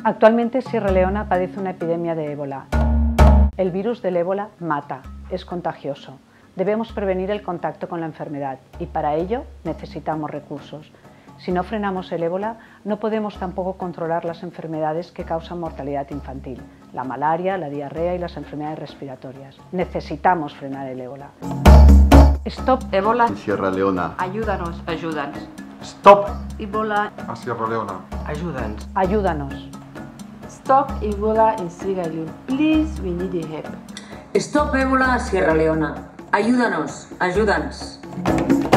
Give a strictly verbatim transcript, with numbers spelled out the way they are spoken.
Actualmente Sierra Leona padece una epidemia de ébola. El virus del ébola mata, es contagioso. Debemos prevenir el contacto con la enfermedad y para ello necesitamos recursos. Si no frenamos el ébola, no podemos tampoco controlar las enfermedades que causan mortalidad infantil, la malaria, la diarrea y las enfermedades respiratorias. Necesitamos frenar el ébola. Stop Ébola en Sierra Leona. Ayúdanos, ayúdanos. Stop Ebola a Sierra Leona. Ayúdanos. Ayúdanos. Stop Ebola in Sierra Leone. Please, we need your help. Stop Ébola a Sierra Leona. Ayúdanos, ayúdanos.